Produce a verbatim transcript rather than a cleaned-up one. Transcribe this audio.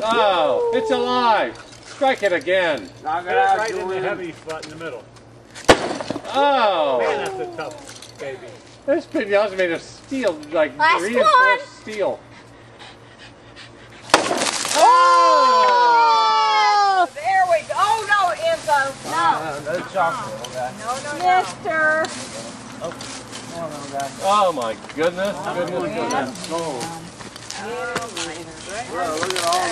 Oh, it's alive. Strike it again. Knock it out, right Julian. in the heavy spot in the middle. Oh. Man, that's a tough baby. This pinata's made of steel, like Last reinforced one. steel. Oh! There we go. Oh, no, Enzo. No. Uh, no chocolate, okay. No, no, no. Mister. Oh, no, no, guys. Oh my goodness, goodness, goodness. Oh, look at all